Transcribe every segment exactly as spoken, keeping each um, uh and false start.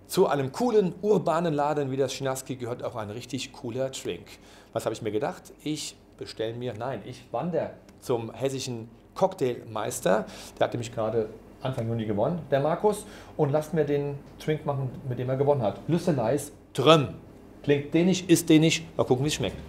Zu einem coolen, urbanen Laden wie das Chinaski gehört auch ein richtig cooler Drink. Was habe ich mir gedacht? Ich bestelle mir, nein, ich wandere zum hessischen Cocktailmeister. Der hat nämlich gerade Anfang Juni gewonnen, der Markus. Und lasst mir den Drink machen, mit dem er gewonnen hat. Lüsseleis Dröm. Klingt dänisch, ist dänisch. Mal gucken, wie es schmeckt.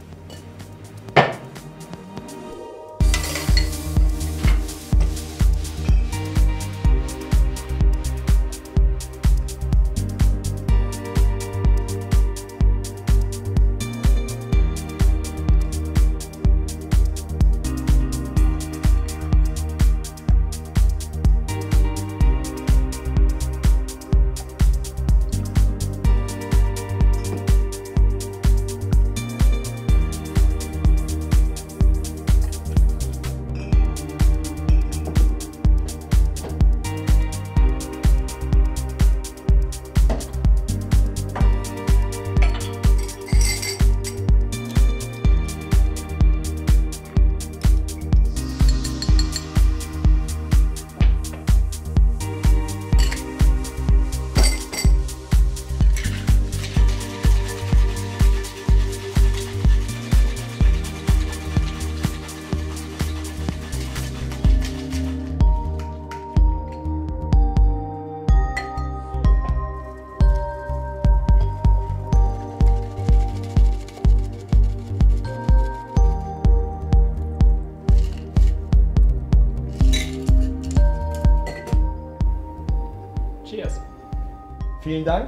Cheers. Vielen Dank.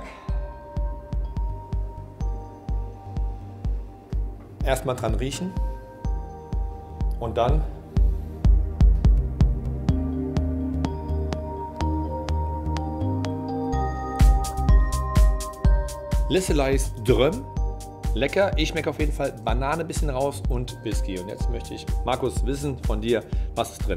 Erstmal dran riechen und dann Lüsseleis Dröm. Lecker. Ich schmecke auf jeden Fall Banane ein bisschen raus und Whisky. Und jetzt möchte ich, Markus, wissen von dir, was ist drin?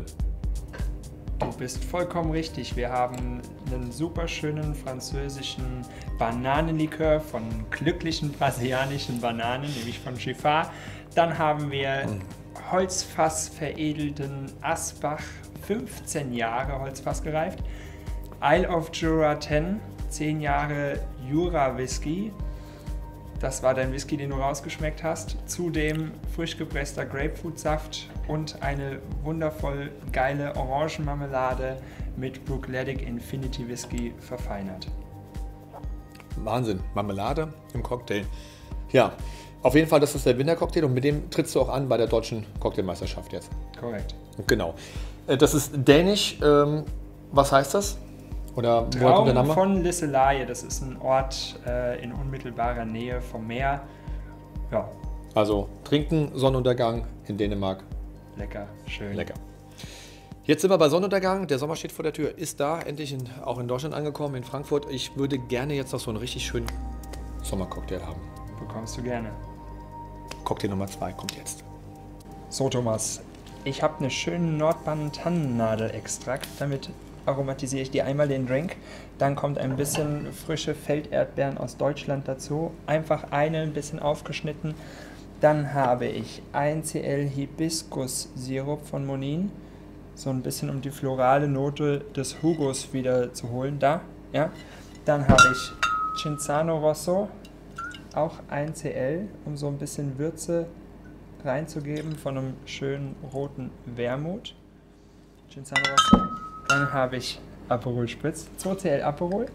Du bist vollkommen richtig. Wir haben einen super schönen französischen Bananenlikör von glücklichen brasilianischen Bananen, nämlich von Giffard. Dann haben wir Holzfass veredelten Asbach, fünfzehn Jahre Holzfass gereift. Isle of Jura zehn, zehn Jahre Jura Whisky. Das war dein Whisky, den du rausgeschmeckt hast. Zudem frisch gepresster Grapefruitsaft und eine wundervoll geile Orangenmarmelade mit Brookletic Infinity Whisky verfeinert. Wahnsinn, Marmelade im Cocktail. Ja, auf jeden Fall, das ist der Wintercocktail und mit dem trittst du auch an bei der deutschen Cocktailmeisterschaft jetzt. Korrekt. Genau. Das ist dänisch. Was heißt das? Oder woher kommt der Traum Name? von Lisselaie, das ist ein Ort äh, in unmittelbarer Nähe vom Meer. Ja, Also trinken, Sonnenuntergang in Dänemark. lecker, schön. Lecker. Jetzt sind wir bei Sonnenuntergang. Der Sommer steht vor der Tür. Ist da endlich in, auch in Deutschland angekommen, in Frankfurt. Ich würde gerne jetzt noch so einen richtig schönen Sommercocktail haben. Bekommst du gerne. Cocktail Nummer zwei kommt jetzt. So Thomas, ich habe eine schöne Nordbahn-Tannennadel-Extrakt. Damit aromatisiere ich dir einmal den Drink. Dann kommt ein bisschen frische Felderdbeeren aus Deutschland dazu. Einfach eine, ein bisschen aufgeschnitten. Dann habe ich eins Zentiliter Hibiskus-Sirup von Monin. So ein bisschen, um die florale Note des Hugos wieder zu holen. Da, ja. Dann habe ich Cinzano Rosso, auch ein Zentiliter, um so ein bisschen Würze reinzugeben von einem schönen roten Wermut. Cinzano Rosso. Dann habe ich Aperol Spritz, zwei Zentiliter Aperol.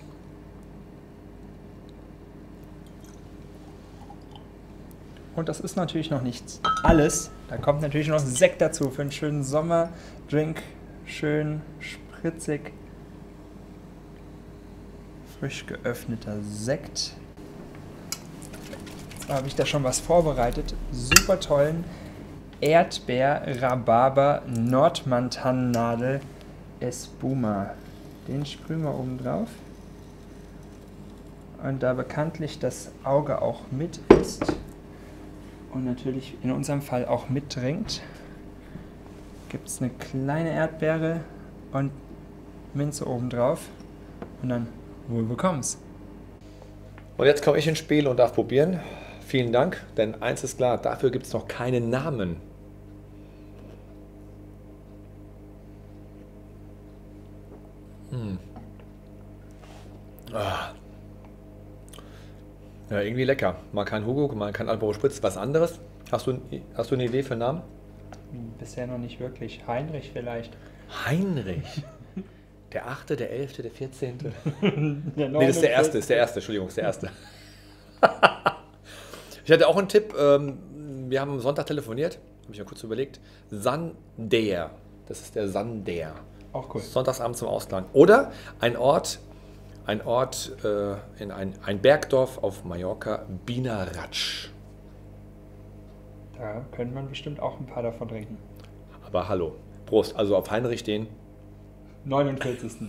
Und das ist natürlich noch nicht alles. Da kommt natürlich noch Sekt dazu für einen schönen Sommerdrink. Schön spritzig. Frisch geöffneter Sekt. Da habe ich da schon was vorbereitet. Super tollen Erdbeer-Rhabarber-Nordmann-Tannennadel Espuma. Den sprühen wir oben drauf. Und da bekanntlich das Auge auch mit ist und natürlich in unserem Fall auch mittrinkt, gibt es eine kleine Erdbeere und Minze oben drauf und dann wohl bekomm's. Und jetzt komme ich ins Spiel und darf probieren. Vielen Dank, denn eins ist klar, dafür gibt es noch keinen Namen. Hm. Ja, irgendwie lecker. Mal kein Hugo, mal kein Aperol Spritz, was anderes. Hast du, hast du eine Idee für einen Namen? Bisher noch nicht wirklich. Heinrich vielleicht. Heinrich. Der achte, der elfte, der vierzehnte. Der Nee, das ist der erste, ist der erste, Entschuldigung, ist der erste. Ich hatte auch einen Tipp, ähm, wir haben am Sonntag telefoniert, habe ich mir kurz überlegt. Sandair, das ist der Sandair. Auch cool. Sonntagsabend zum Ausklang. Oder ein Ort, ein Ort äh, in ein, ein Bergdorf auf Mallorca, Binaratsch. Da könnte man bestimmt auch ein paar davon trinken. Aber hallo, Prost, also auf Heinrich den. neunundvierzigsten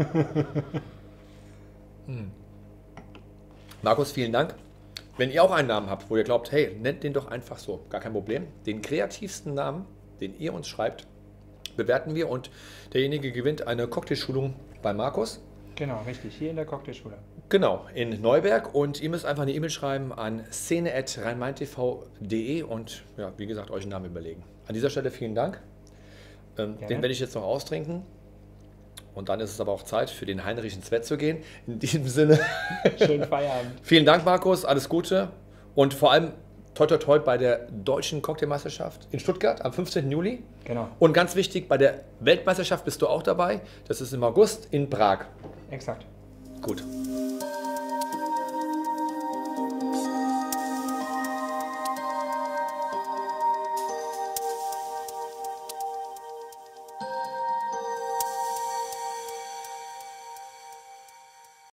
Markus, vielen Dank. Wenn ihr auch einen Namen habt, wo ihr glaubt, hey, nennt den doch einfach so, gar kein Problem. Den kreativsten Namen, den ihr uns schreibt, bewerten wir und derjenige gewinnt eine Cocktailschulung bei Markus. Genau, richtig. Hier in der Cocktailschule. Genau, in Neuberg und ihr müsst einfach eine E-Mail schreiben an szene at rhein main t v punkt de und ja, wie gesagt, euch einen Namen überlegen. An dieser Stelle vielen Dank. Ähm, den werde ich jetzt noch austrinken. Und dann ist es aber auch Zeit, für den Heinrich ins Bett zu gehen. In diesem Sinne. Schönen Feierabend. Vielen Dank, Markus. Alles Gute. Und vor allem toi toi toi bei der Deutschen Cocktailmeisterschaft in Stuttgart am fünfzehnten Juli. Genau. Und ganz wichtig, bei der Weltmeisterschaft bist du auch dabei. Das ist im August in Prag. Exakt. Gut.